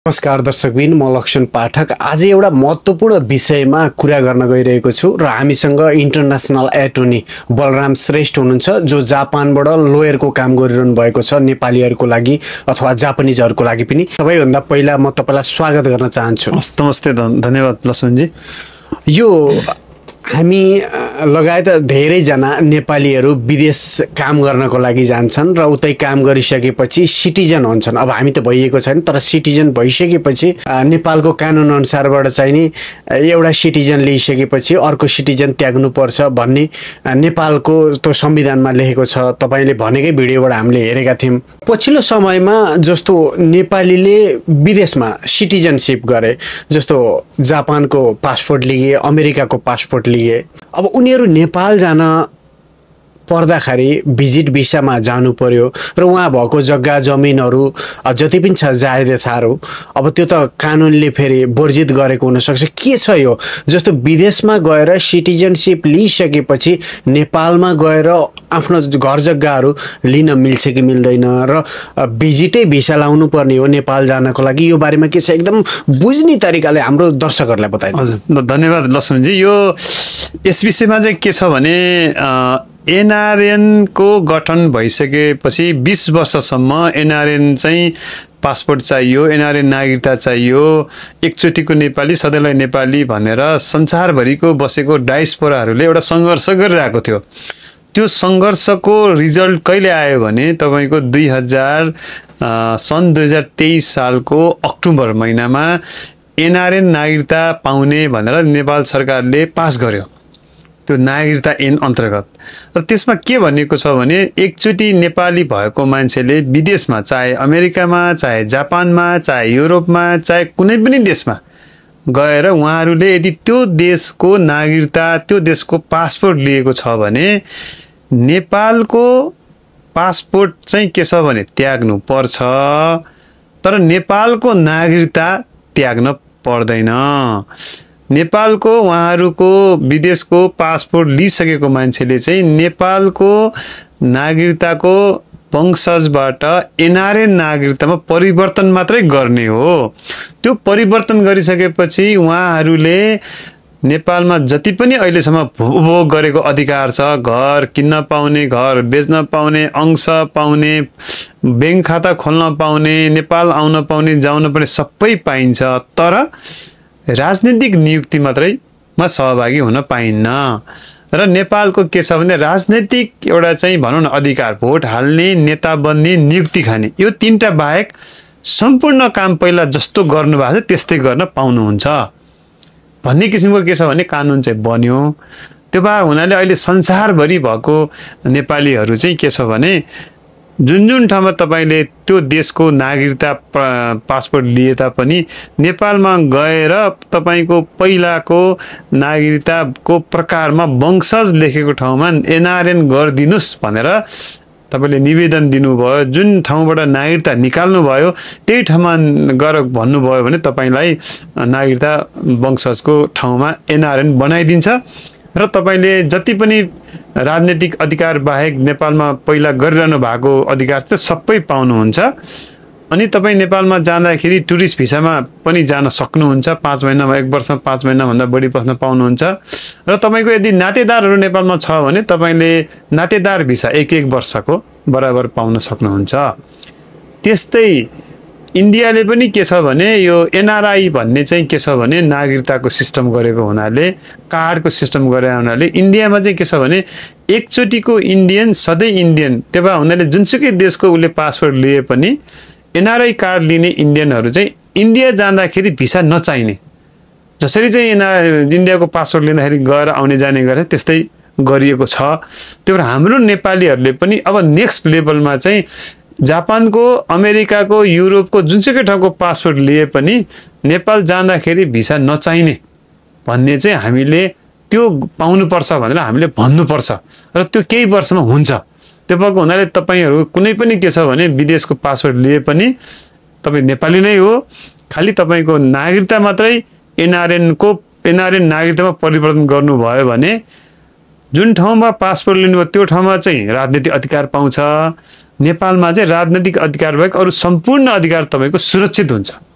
नमस्कार दर्शकबिन, म लक्षण पाठक। आज एउटा महत्त्वपूर्ण विषयमा कुरा गर्न गइरहेको छु र हामीसँग इन्टरनेसनल एटर्नी बलराम श्रेष्ठ हुनुहुन्छ, जो जापानबाट लोयरको काम गरिरहनु भएको छ नेपालीहरूको लागि अथवा जापानिजहरूको लागि पनि। सबैभन्दा पहिला म तपाईलाई स्वागत गर्न चाहन्छु। नमस्ते, धन्यवाद लक्ष्मणजी। यो हामी लगायत धेरैजना नेपालीहरू विदेश काम गर्नको लागि जान्छन् र उतै काम गरिसकेपछि सिटिजन हुन्छन्। अब हामी त भइएको छैन, तर सिटिजन भइसकेपछि नेपालको कानुन अनुसारबाट चाहिँ नि एउटा सिटिजन लिइसकेपछि अर्को सिटिजन त्याग्नुपर्छ भन्ने नेपालको त्यो संविधानमा लेखेको छ। तपाईले भनेकै भिडियोबाट हामीले हेरेका थियौँ। पछिल्लो समयमा जस्तो नेपालीले विदेशमा सिटिजनसिप गरे, जस्तो जापानको पासपोर्ट लिए, अमेरिकाको पासपोर्ट लिए, अब उनीहरू नेपाल जान पर्दाखेरि भिजिट भिसामा जानु पर्यो र वहाँ भएको जग्गा जमिनहरू जति पनि छ जायदादहरू, अब त्यो त कानुनले फेरि वर्जित गरेको हुनसक्छ। के छ यो, जस्तो विदेशमा गएर सिटिजनसिप लिइसकेपछि नेपालमा गएर आफ्नो घर जग्गाहरू लिन मिल्छ कि मिल्दैन र भिजिटै भिसा लाउनु पर्ने हो नेपाल जानको लागि, यो बारेमा के छ एकदम बुझ्ने तरिकाले हाम्रो दर्शकहरूलाई बताइदिनु। हजुर, धन्यवाद लक्ष्मणजी। यो यस विषयमा चाहिँ के छ भने एनआरएन को गठन भइसकेपछि 20 वर्षसम्म एनआरएन चाहिँ पासपोर्ट चाहियो, एनआरएन नागरिकता चाहियो, एकचोटिको नेपाली सधैँलाई नेपाली भनेर संसारभरिको बसेको डायस्पोराहरूले एउटा सङ्घर्ष गरिरहेको थियो। त्यो सङ्घर्षको रिजल्ट कहिले आयो भने तपाईँको सन् 2023 सालको अक्टोबर महिनामा एनआरएन नागरिकता पाउने भनेर नेपाल सरकारले पास गर्यो, त्यो नागरिकता ऐन अन्तर्गत। र त्यसमा के भनेको छ भने एकचोटि नेपाली भएको मान्छेले विदेशमा, चाहे अमेरिकामा, चाहे जापानमा, चाहे युरोपमा, चाहे कुनै पनि देशमा गएर उहाँहरूले यदि त्यो देशको नागरिकता, त्यो देशको पासपोर्ट लिएको छ भने नेपालको पासपोर्ट चाहिँ के छ भने त्याग्नु पर्छ, तर नेपालको नागरिकता त्याग्न पर्दैन। नेपालको उहाँहरूको विदेशको पासपोर्ट लिइसकेको मान्छेले चाहिँ नेपालको नागरिकताको वंशजबाट एनआरएन नागरिकतामा परिवर्तन मात्रै गर्ने हो। त्यो परिवर्तन गरिसकेपछि उहाँहरूले नेपालमा जति पनि अहिलेसम्म उपभोग गरेको अधिकार छ, घर किन्न पाउने, घर बेच्न पाउने, अंश पाउने, बैंक खाता खोल्न पाउने, नेपाल आउन पाउने, जाउन पाउने, सबै पाइन्छ, तर राजनीतिक नियुक्ति मात्रैमा सहभागी हुन पाइन्न। र नेपालको के छ भने राजनीतिक एउटा चाहिँ भनौँ न अधिकार, भोट हाल्ने, नेता बन्ने, नियुक्ति खाने, यो तीनटा बाहेक सम्पूर्ण काम पहिला जस्तो गर्नुभएको छ त्यस्तै गर्न पाउनुहुन्छ भन्ने किसिमको के छ भने कानुन चाहिँ बन्यो। त्यो भए हुनाले अहिले संसारभरि भएको नेपालीहरू चाहिँ के छ भने जुन जुन ठाउँमा तपाईँले त्यो देशको नागरिकता पासपोर्ट लिए तापनि नेपालमा गएर तपाईँको पहिलाको नागरिकताको प्रकारमा वंशज लेखेको ठाउँमा एनआरएन गरिदिनुस् भनेर तपाईँले निवेदन दिनुभयो, जुन ठाउँबाट नागरिकता निकाल्नुभयो त्यही ठाउँमा गएर भन्नुभयो भने तपाईँलाई नागरिकता वंशजको ठाउँमा एनआरएन बनाइदिन्छ र तपाईँले जति पनि राजनीतिक अधिकार बाहेक नेपालमा पहिला गरिरहनु भएको अधिकार त सबै पाउनुहुन्छ। अनि तपाईँ नेपालमा जाँदाखेरि टुरिस्ट भिसामा पनि जान सक्नुहुन्छ, 5 महिनामा, 1 वर्षमा 5 महिनाभन्दा बढी बस्न पाउनुहुन्छ। र तपाईँको यदि नातेदारहरू नेपालमा छ भने तपाईँले नातेदार भिसा 1 वर्षको बराबर पाउन सक्नुहुन्छ। त्यस्तै इन्डियाले पनि के छ भने यो एनआरआई भन्ने चाहिँ के छ भने नागरिकताको सिस्टम गरेको हुनाले, कार्डको सिस्टम गरेको हुनाले इन्डियामा चाहिँ के छ भने एकचोटिको इन्डियन सधैँ इन्डियन, त्यो भए हुनाले जुनसुकै देशको उसले पासपोर्ट लिए पनि एनआरआई कार्ड लिने इन्डियनहरू चाहिँ इन्डिया जाँदाखेरि भिसा नचाहिने, जसरी चाहिँ इन्डियाको पासपोर्ट लिँदाखेरि गएर आउने जाने गरे त्यस्तै गरिएको छ। त्यो भएर हाम्रो नेपालीहरूले पनि अब नेक्स्ट लेभलमा चाहिँ जापानको, अमेरिकाको, युरोपको जुनसुकै ठाउँको पासपोर्ट लिए पनि नेपाल जाँदाखेरि भिसा नचाहिने भन्ने चाहिँ हामीले त्यो पाउनुपर्छ भनेर हामीले भन्नुपर्छ र त्यो केही वर्षमा हुन्छ। त्यो भएको हुनाले तपाईँहरू कुनै पनि के छ भने विदेशको पासपोर्ट लिए पनि तपाईँ नेपाली नै हो, खालि तपाईँको नागरिकता मात्रै एनआरएन नागरिकतामा परिवर्तन गर्नुभयो भने जुन ठाउँमा पासपोर्ट लिनुभयो त्यो ठाउँमा चाहिँ राजनीतिक अधिकार पाउँछ। नेपालमा चाहिँ राजनीतिक अधिकार बाहेक अरू सम्पूर्ण अधिकार तपाईँको सुरक्षित हुन्छ।